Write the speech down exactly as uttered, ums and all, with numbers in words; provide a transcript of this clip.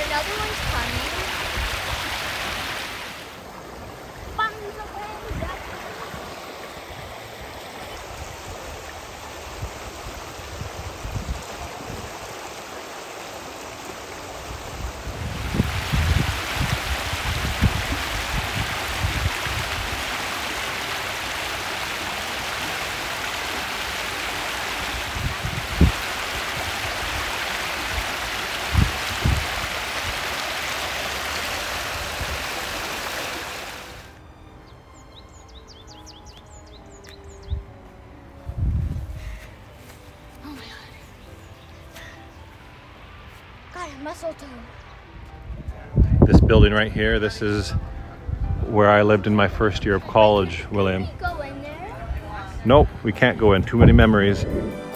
another one's coming. Mistletoe. This building right here, this is where I lived in my first year of college, William. Can we go in there? Nope, we can't go in. Too many memories.